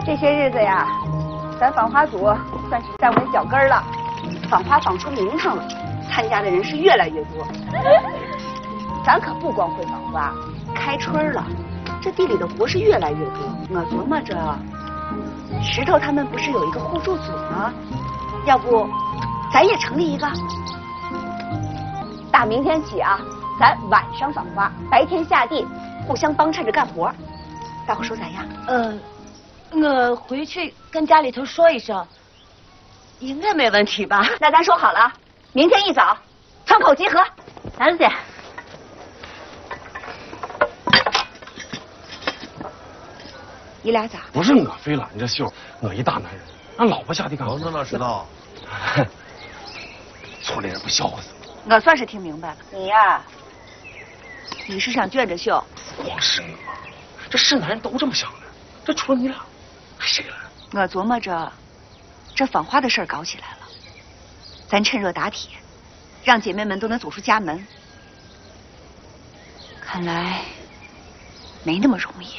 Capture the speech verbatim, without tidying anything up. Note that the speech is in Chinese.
这些日子呀，咱纺花组算是站稳脚跟了，纺花纺出名堂了，参加的人是越来越多。咱可不光会纺花，开春了，这地里的活是越来越多。我琢磨着，石头他们不是有一个互助组吗？要不，咱也成立一个。打明天起啊，咱晚上纺花，白天下地，互相帮衬着干活。大伙说咋样？ 呃，我回去跟家里头说一声，应该没问题吧？ 那咱说好了，明天一早，窗口集合。 兰子姐， 你俩咋？ 不是我非揽着秀，我一大男人，让老婆下地干活。 甭着呢，石头。 村里人不笑话死我。我算是听明白了，你呀，你是想卷着秀？ 光是我，这是男人都这么想的。这除了你俩，还谁来？ 我琢磨着，这纺花的事儿搞起来了，咱趁热打铁，让姐妹们都能走出家门。看来没那么容易。